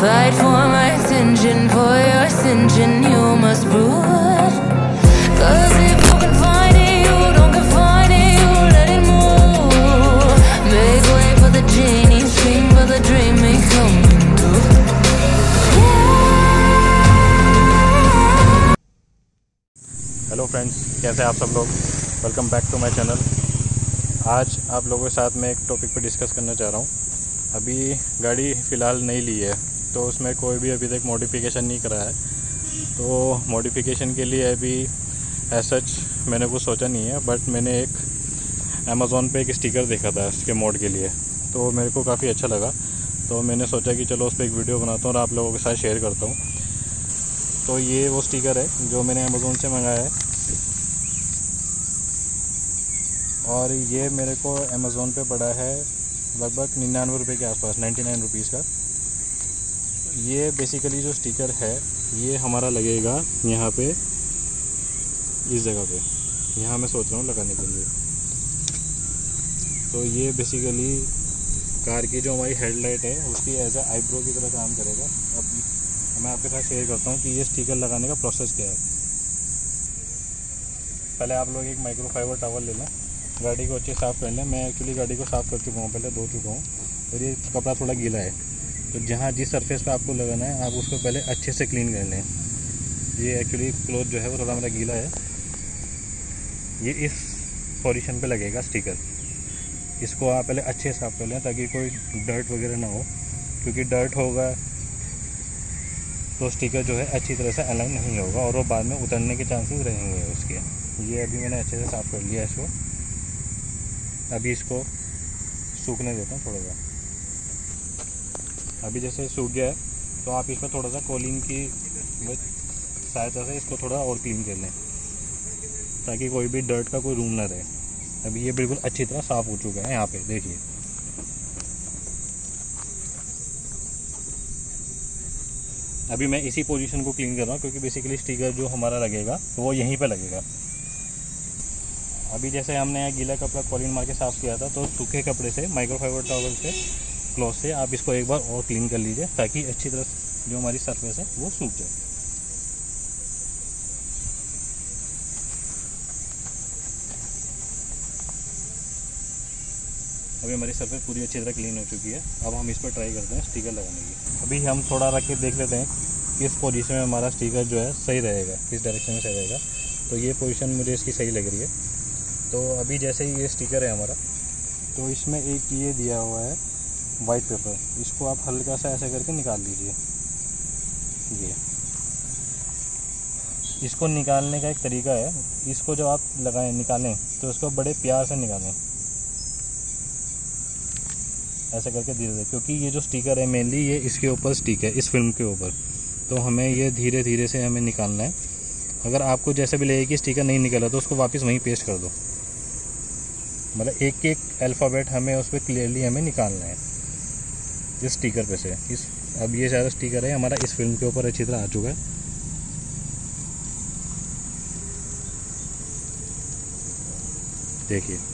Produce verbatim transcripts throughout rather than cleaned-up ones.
Fight for my attention, for your ascension, you must prove. Cause if you can find it, you don't confine it, you let it move. Make way for the genie, scream for the dream, may come true. Hello friends, कैसे आप सब लोग। Welcome back to my channel. आज आप लोगों के साथ मैं एक टॉपिक पर डिस्कस करना चाह रहा हूँ। अभी गाड़ी फ़िलहाल नहीं ली है, तो उसमें कोई भी अभी तक मॉडिफिकेशन नहीं करा है। तो मॉडिफिकेशन के लिए अभी एज सच मैंने कुछ सोचा नहीं है, बट मैंने एक अमेज़ॉन पे एक स्टिकर देखा था इसके मोड के लिए, तो मेरे को काफ़ी अच्छा लगा। तो मैंने सोचा कि चलो उस पर एक वीडियो बनाता हूँ और आप लोगों के साथ शेयर करता हूँ। तो ये वो स्टिकर है जो मैंने अमेज़ॉन से मंगाया है, और ये मेरे को अमेज़ॉन पे पड़ा है लगभग निन्यानवे रुपये के आसपास, नाइन्टी नाइन रुपीज़ का। ये बेसिकली जो स्टिकर है ये हमारा लगेगा यहाँ पे, इस जगह पे, यहाँ मैं सोच रहा हूँ लगाने के लिए। तो ये बेसिकली कार की जो हमारी हेडलाइट है उसकी एज ए आईब्रो की तरह काम करेगा। अब मैं आपके साथ शेयर करता हूँ कि ये स्टिकर लगाने का प्रोसेस क्या है। पहले आप लोग एक माइक्रोफाइबर टॉवल ले लें, गाड़ी को अच्छे साफ़ कर लें। मैं एक्चुअली गाड़ी को साफ़ कर चुका हूँ, पहले धो चुका हूँ, और ये कपड़ा थोड़ा गीला है। तो जहाँ जिस सरफेस पे आपको लगाना है आप उसको पहले अच्छे से क्लीन कर लें। ये एक्चुअली क्लोथ जो है वो थोड़ा मेरा गीला है। ये इस पोजीशन पे लगेगा स्टिकर। इसको आप पहले अच्छे से साफ़ कर लें ताकि कोई डर्ट वगैरह ना हो, क्योंकि डर्ट होगा तो स्टिकर जो है अच्छी तरह से अलाइन नहीं होगा और वो बाद में उतरने के चांसेस रहेंगे उसके। ये अभी मैंने अच्छे से साफ़ कर लिया इसको। अभी इसको सूखने देता हूँ थोड़ा सा। अभी जैसे सूख गया है तो आप इस पर थोड़ा सा कोलिन की सहायता से इसको थोड़ा और क्लीन कर लें ताकि कोई भी डर्ट का कोई रूम ना रहे। अभी ये बिल्कुल अच्छी तरह साफ़ हो चुका है। यहाँ पे देखिए, अभी मैं इसी पोजीशन को क्लीन कर रहा हूँ क्योंकि बेसिकली स्टिकर जो हमारा लगेगा तो वो यहीं पे लगेगा। अभी जैसे हमने यहाँ गीला कपड़ा कॉलिन मार के साफ़ किया था, तो सूखे कपड़े से, माइक्रोफाइबर टॉवल से, क्लॉथ से आप इसको एक बार और क्लीन कर लीजिए ताकि अच्छी तरह जो हमारी सरफेस है वो सूख जाए। अभी हमारी सरफेस पूरी अच्छी तरह क्लीन हो चुकी है। अब हम इस पर ट्राई करते हैं स्टिकर लगाने की। अभी हम थोड़ा रख के देख लेते हैं किस पोजीशन में हमारा स्टिकर जो है सही रहेगा, किस डायरेक्शन में सही रहेगा। तो ये पोजीशन मुझे इसकी सही लग रही है। तो अभी जैसे ही ये स्टिकर है हमारा, तो इसमें एक ये दिया हुआ है वाइट पेपर। इसको आप हल्का सा ऐसे करके निकाल लीजिए। ये इसको निकालने का एक तरीका है, इसको जब आप लगाएं निकालें तो इसको बड़े प्यार से निकालें, ऐसे करके धीरे धीरे, क्योंकि ये जो स्टिकर है मेनली ये इसके ऊपर स्टिक है, इस फिल्म के ऊपर। तो हमें ये धीरे धीरे से हमें निकालना है। अगर आपको जैसे भी लगे कि स्टिकर नहीं निकला तो उसको वापस वहीं पेस्ट कर दो। मतलब एक एक अल्फ़ाबेट हमें उस पर क्लियरली हमें निकालना है इस स्टिकर पे से। इस अब ये सारा स्टिकर है हमारा इस फिल्म के ऊपर अच्छी तरह आ चुका है। देखिए,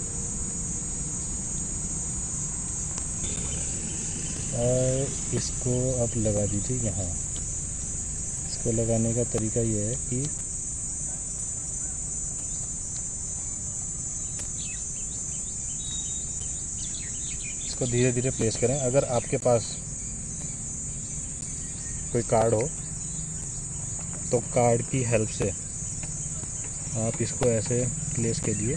और इसको आप लगा दीजिए यहाँ। इसको लगाने का तरीका ये है कि इसको धीरे धीरे प्लेस करें। अगर आपके पास कोई कार्ड हो तो कार्ड की हेल्प से आप इसको ऐसे प्लेस कीजिए।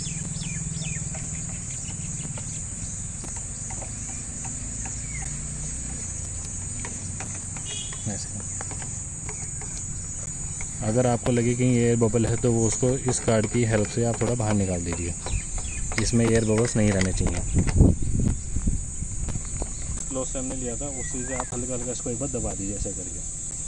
ऐसे अगर आपको लगे कि एयर बबल है तो वो उसको इस कार्ड की हेल्प से आप थोड़ा बाहर निकाल दीजिए। इसमें एयर बबल्स नहीं रहने चाहिए। क्लोथ से हमने लिया था उसी से आप हल्का हल्का इसको एक बार दबा दीजिए ऐसे करके।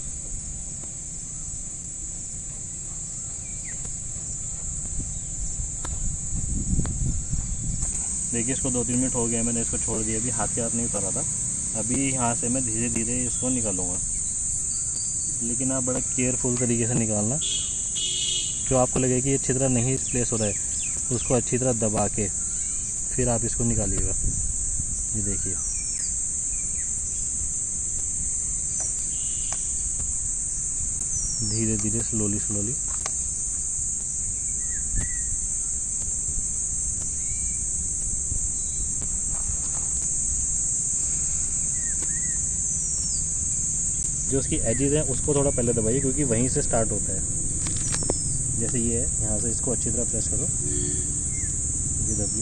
देखिए, इसको दो तीन मिनट हो गया, मैंने इसको छोड़ दिया। अभी हाथ के हाथ नहीं उतारा था। अभी यहाँ से मैं धीरे धीरे इसको निकालूंगा, लेकिन आप बड़ा केयरफुल तरीके से निकालना। जो आपको लगे कि अच्छी तरह नहीं प्लेस हो रहा है उसको अच्छी तरह दबा के फिर आप इसको निकालिएगा। ये देखिए, धीरे धीरे स्लोली स्लोली। जो उसकी एजेस हैं उसको थोड़ा पहले दबाइए, क्योंकि वहीं से स्टार्ट होता है। जैसे ये है, यहाँ से इसको अच्छी तरह प्रेस करो, ये दबिए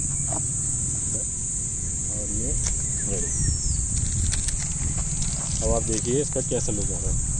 और ये रेडी। अब आप देखिए इसका कैसा लुक आ रहा है।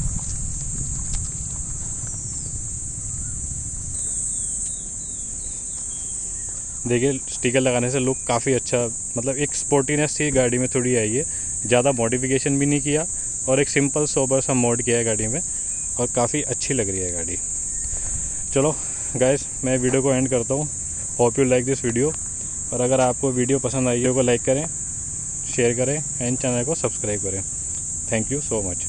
देखिए स्टिकर लगाने से लुक काफ़ी अच्छा, मतलब एक स्पोर्टीनेस थी गाड़ी में थोड़ी आई है। ज़्यादा मॉडिफिकेशन भी नहीं किया और एक सिंपल सोबर सा मोड किया है गाड़ी में, और काफ़ी अच्छी लग रही है गाड़ी। चलो गाइस, मैं वीडियो को एंड करता हूँ। Hope you like this video, और अगर आपको वीडियो पसंद आई हो तो लाइक करें, शेयर करें एंड चैनल को सब्सक्राइब करें। Thank you so much.